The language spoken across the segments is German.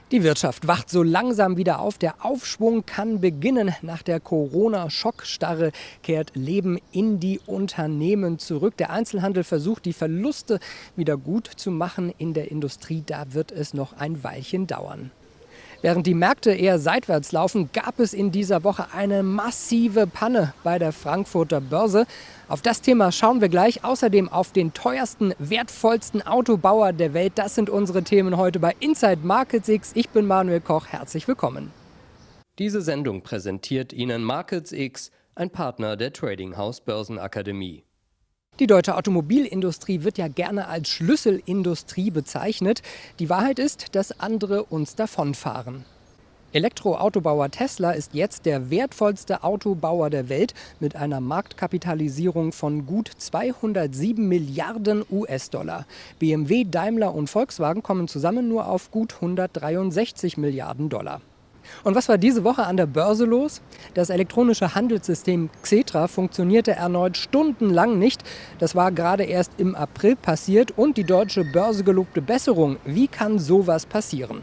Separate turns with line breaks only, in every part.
Die Wirtschaft wacht so langsam wieder auf. Der Aufschwung kann beginnen. Nach der Corona-Schockstarre kehrt Leben in die Unternehmen zurück. Der Einzelhandel versucht, die Verluste wieder gut zu machen. In der Industrie, da wird es noch ein Weilchen dauern. Während die Märkte eher seitwärts laufen, gab es in dieser Woche eine massive Panne bei der Frankfurter Börse. Auf das Thema schauen wir gleich. Außerdem auf den teuersten, wertvollsten Autobauer der Welt. Das sind unsere Themen heute bei Inside Markets X. Ich bin Manuel Koch. Herzlich willkommen. Diese Sendung präsentiert Ihnen Markets X, ein Partner der Trading House Börsenakademie. Die deutsche Automobilindustrie wird ja gerne als Schlüsselindustrie bezeichnet. Die Wahrheit ist, dass andere uns davonfahren. Elektroautobauer Tesla ist jetzt der wertvollste Autobauer der Welt mit einer Marktkapitalisierung von gut 207 Milliarden US-Dollar. BMW, Daimler und Volkswagen kommen zusammen nur auf gut 163 Milliarden Dollar. Und was war diese Woche an der Börse los? Das elektronische Handelssystem Xetra funktionierte erneut stundenlang nicht. Das war gerade erst im April passiert und die deutsche Börse gelobte Besserung. Wie kann sowas passieren?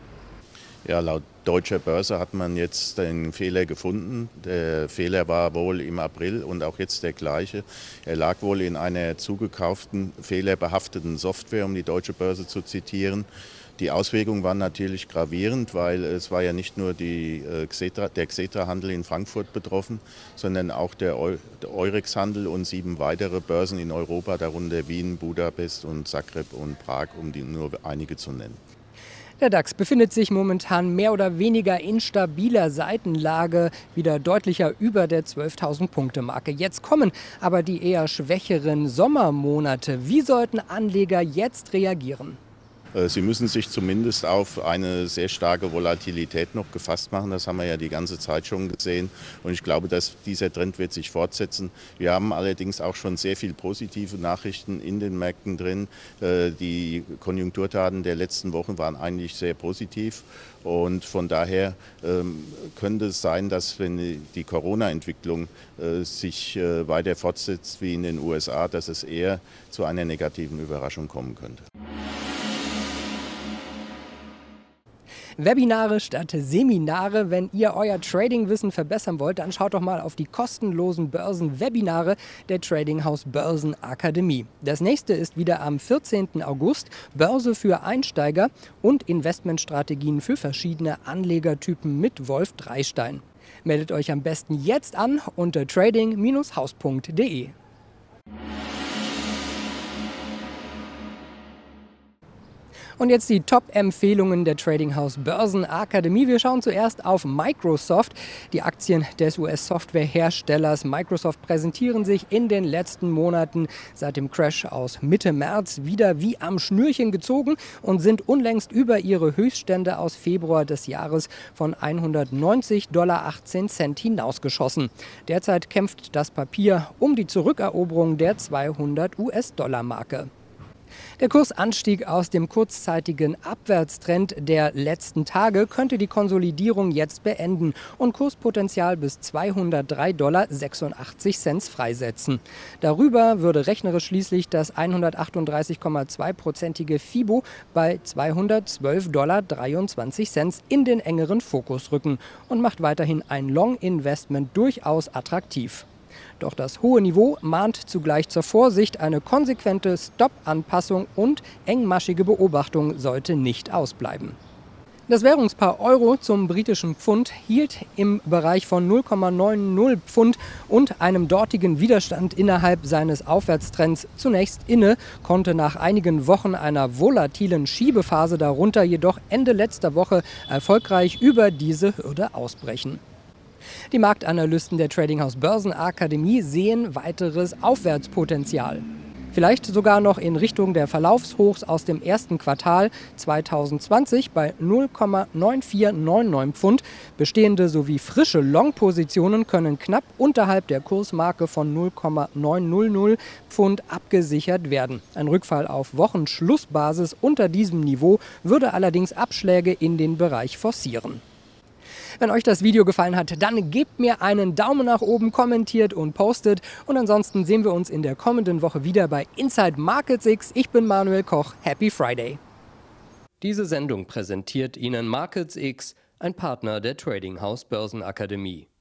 Ja, laut deutscher Börse hat man jetzt den Fehler gefunden. Der Fehler war wohl im April und auch jetzt der gleiche. Er lag wohl in einer zugekauften, fehlerbehafteten Software, um die deutsche Börse zu zitieren. Die Auswirkungen waren natürlich gravierend, weil es war ja nicht nur der Xetra-Handel in Frankfurt betroffen, sondern auch der Eurex-Handel und 7 weitere Börsen in Europa, darunter Wien, Budapest und Zagreb und Prag, um die nur einige zu nennen.
Der DAX befindet sich momentan mehr oder weniger in stabiler Seitenlage, wieder deutlicher über der 12.000 Punkte Marke. Jetzt kommen aber die eher schwächeren Sommermonate. Wie sollten Anleger jetzt reagieren?
Sie müssen sich zumindest auf eine sehr starke Volatilität noch gefasst machen. Das haben wir ja die ganze Zeit schon gesehen. Und ich glaube, dass dieser Trend wird sich fortsetzen. Wir haben allerdings auch schon sehr viele positive Nachrichten in den Märkten drin. Die Konjunkturdaten der letzten Wochen waren eigentlich sehr positiv. Und von daher könnte es sein, dass wenn die Corona-Entwicklung sich weiter fortsetzt wie in den USA, dass es eher zu einer negativen Überraschung kommen könnte.
Webinare statt Seminare. Wenn ihr euer Trading-Wissen verbessern wollt, dann schaut doch mal auf die kostenlosen Börsen-Webinare der Trading House Börsenakademie. Das nächste ist wieder am 14. August. Börse für Einsteiger und Investmentstrategien für verschiedene Anlegertypen mit Wolf Dreistein. Meldet euch am besten jetzt an unter trading-haus.de. Und jetzt die Top-Empfehlungen der Trading House Börsenakademie. Wir schauen zuerst auf Microsoft. Die Aktien des US-Softwareherstellers Microsoft präsentieren sich in den letzten Monaten seit dem Crash aus Mitte März wieder wie am Schnürchen gezogen und sind unlängst über ihre Höchststände aus Februar des Jahres von 190,18 Dollar hinausgeschossen. Derzeit kämpft das Papier um die Zurückeroberung der 200 US-Dollar-Marke. Der Kursanstieg aus dem kurzzeitigen Abwärtstrend der letzten Tage könnte die Konsolidierung jetzt beenden und Kurspotenzial bis 203,86 Dollar freisetzen. Darüber würde rechnerisch schließlich das 138,2%ige FIBO bei 212,23 Dollar in den engeren Fokus rücken und macht weiterhin ein Long-Investment durchaus attraktiv. Doch das hohe Niveau mahnt zugleich zur Vorsicht. Eine konsequente Stop-Anpassung und engmaschige Beobachtung sollte nicht ausbleiben. Das Währungspaar Euro zum britischen Pfund hielt im Bereich von 0,90 Pfund und einem dortigen Widerstand innerhalb seines Aufwärtstrends zunächst inne, konnte nach einigen Wochen einer volatilen Schiebephase darunter jedoch Ende letzter Woche erfolgreich über diese Hürde ausbrechen. Die Marktanalysten der Trading House Börsenakademie sehen weiteres Aufwärtspotenzial. Vielleicht sogar noch in Richtung der Verlaufshochs aus dem ersten Quartal 2020 bei 0,9499 Pfund. Bestehende sowie frische Long-Positionen können knapp unterhalb der Kursmarke von 0,900 Pfund abgesichert werden. Ein Rückfall auf Wochenschlussbasis unter diesem Niveau würde allerdings Abschläge in den Bereich forcieren. Wenn euch das Video gefallen hat, dann gebt mir einen Daumen nach oben, kommentiert und postet. Und ansonsten sehen wir uns in der kommenden Woche wieder bei Inside Markets X. Ich bin Manuel Koch. Happy Friday! Diese Sendung präsentiert Ihnen Markets X, ein Partner der Trading House Börsenakademie.